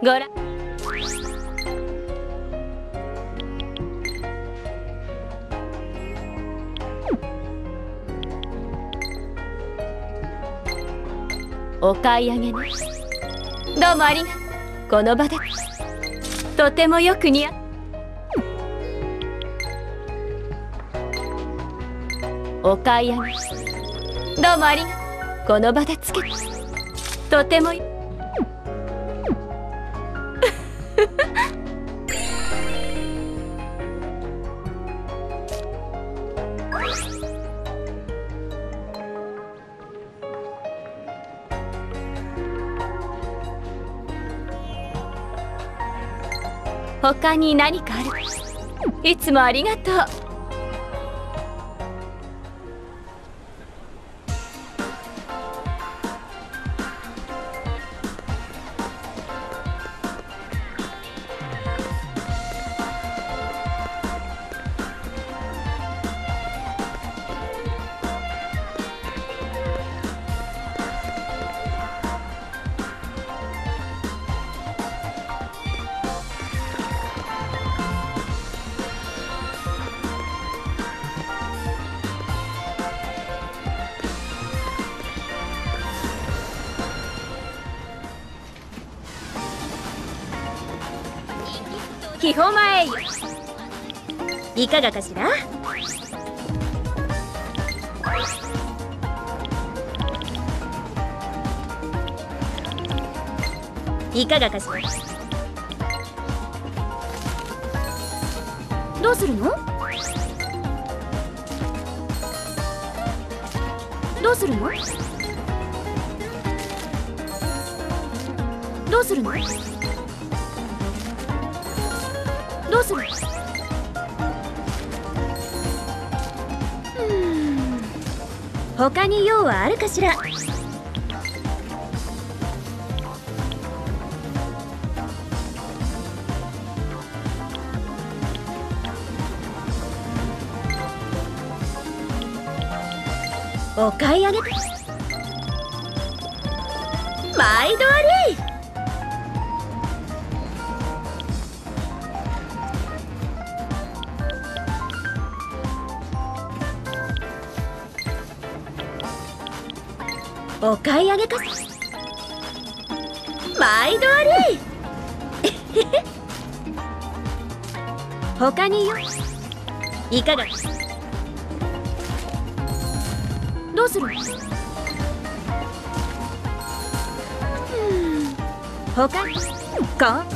ご覧。お買い上げね。どうもありがとう。この場でとてもよく似合う。お買い上げ。どうもありがとう。この場でつけてとても他に何かある？いつもありがとう。気泡前へいかがかしら。いかがかしら。どうするの？どうするの？どうするの？どうする？他に用はあるかしら。お買い上げ。毎度あり。お買い上げか。毎度あり。他によ。いかが？どうする？他にか。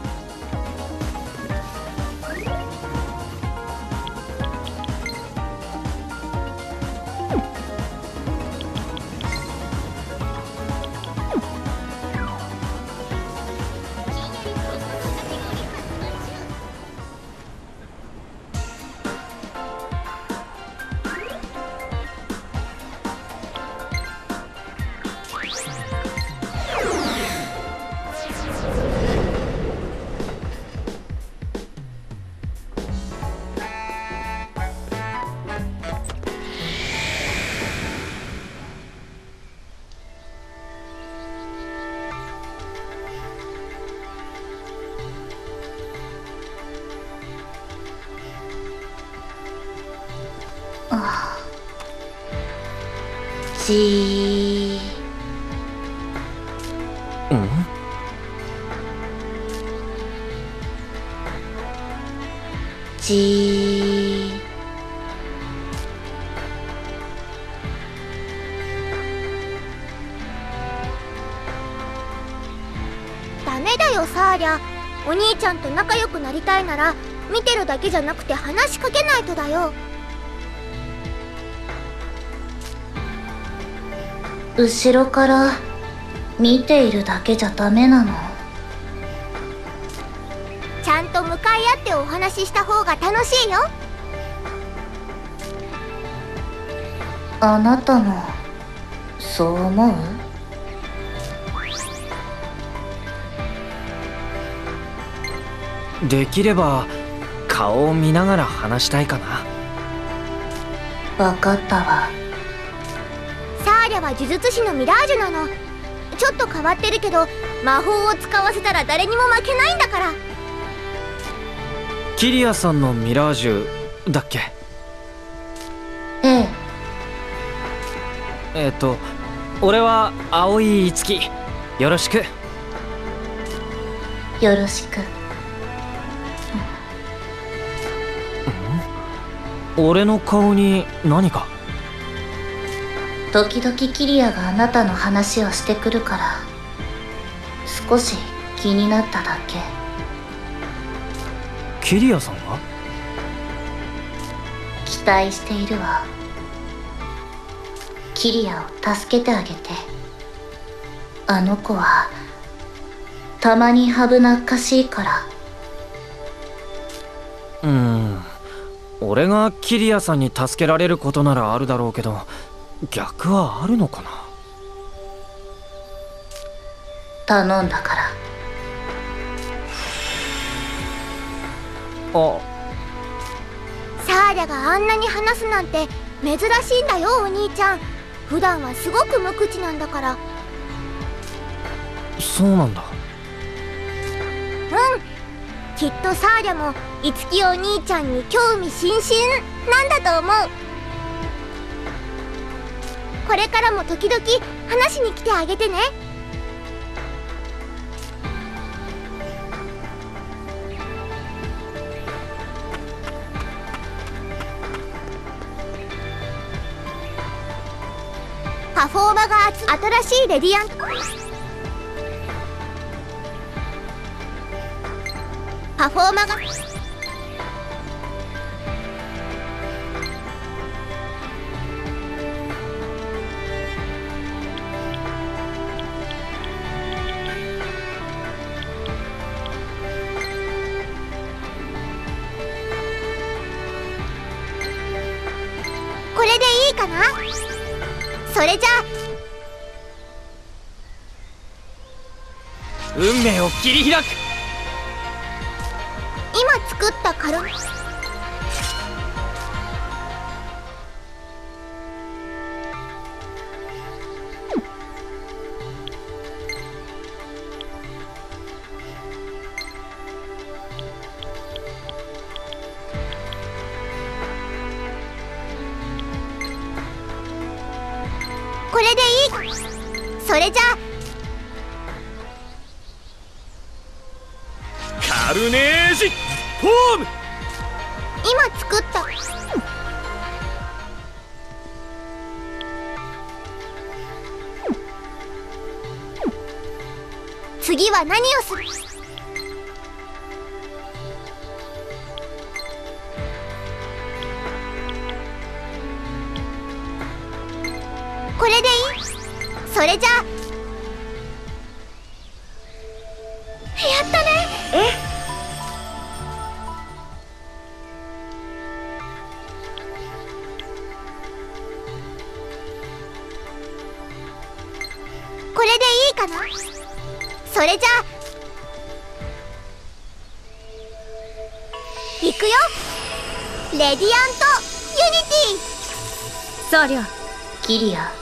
じー。じー。 ダメだよサーリャ。お兄ちゃんと仲良くなりたいなら見てるだけじゃなくて話しかけないとだよ。 後ろから見ているだけじゃダメなの？ ちゃんと向かい合ってお話しした方が楽しいよ。 あなたもそう思う？ できれば顔を見ながら話したいかな。 わかったわ。 サーリャは呪術師のミラージュなの。ちょっと変わってるけど魔法を使わせたら誰にも負けないんだから。 キリアさんのミラージュだっけ？ ええ。 俺は青井いつき。よろしく。 よろしく。 俺の顔に何か？ 時々キリアがあなたの話をしてくるから少し気になっただけ。 キリアさんが？ 期待しているわ。キリアを助けてあげて。あの子はたまに危なっかしいから。 俺がキリアさんに助けられることならあるだろうけど、逆はあるのかな？ 頼んだから。 あ、 サーリャがあんなに話すなんて珍しいんだよ、お兄ちゃん。普段はすごく無口なんだから。 そうなんだ。 きっとサーリャもいつきお兄ちゃんに興味津々なんだと思う。これからも時々話しに来てあげてね。パフォーマが新しいレディアントパフォーマがこれでいいかな。それじゃあ運命を切り開く。 今作ったカロこれでいい。それじゃあカルネージフォーム。 今作った次は何をする？これでいい？それじゃあやったね。これでいいかな。それじゃあ行くよ。レディアントユニティ。 サーリャ、 キリア。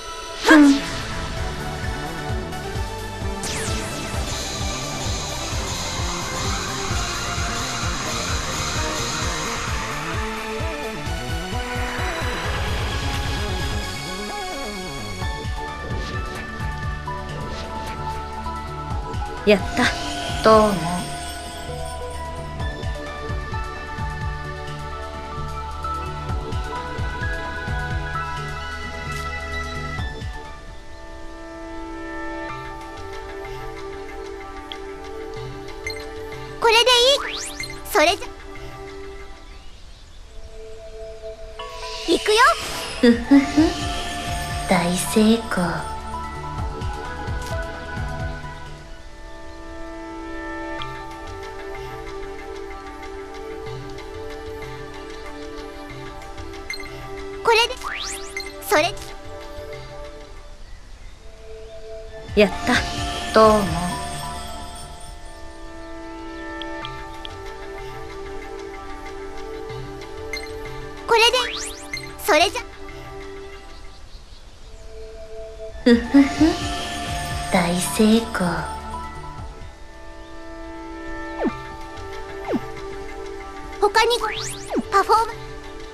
やった。 どうも。 これでいい。それじゃ行くよ。 ふふふ。大成功。 これでそれやった。 どうも。 これでそれじゃふふふ。大成功。 他にパフォーム。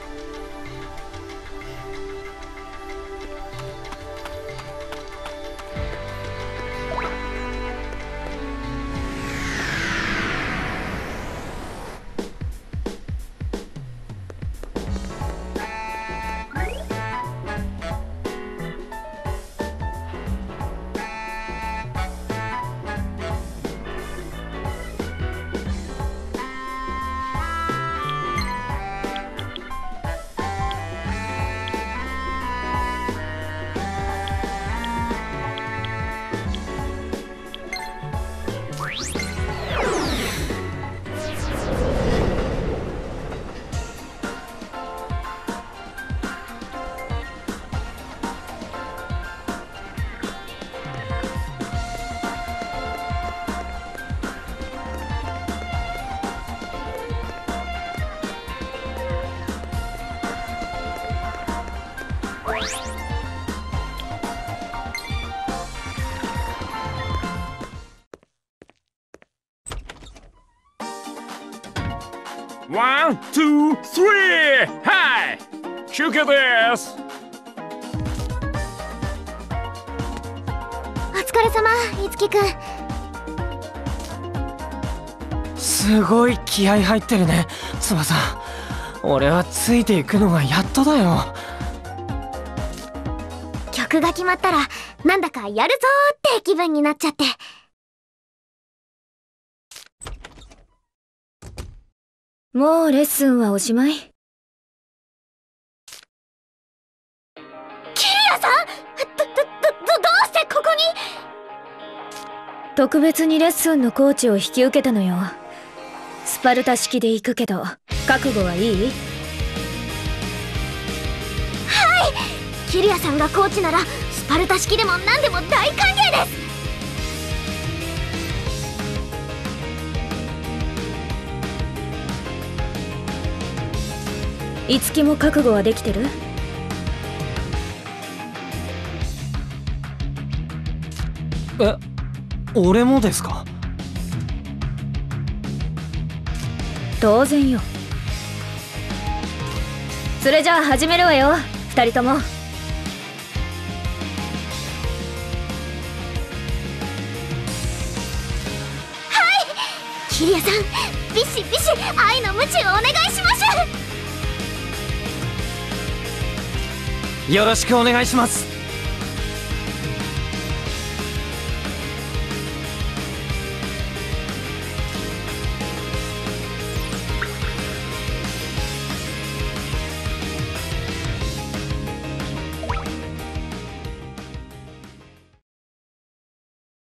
ワン、ツー、スリー、はい、休憩です。 お疲れ様、いつきくん。 すごい気合入ってるね、翼。俺はついていくのがやっとだよ。 曲が決まったらなんだかやるぞーって気分になっちゃって。 もうレッスンはおしまい。 キリアさん、どうしてここに？ 特別にレッスンのコーチを引き受けたのよ。スパルタ式で行くけど覚悟はいい？ はい、キリアさんがコーチならスパルタ式でも何でも大歓迎です。 いつきも覚悟はできてる？ え、俺もですか？ 当然よ。それじゃあ始めるわよ、二人とも。キリアさん、ビシビシ愛の鞭をお願いします。 よろしくお願いします。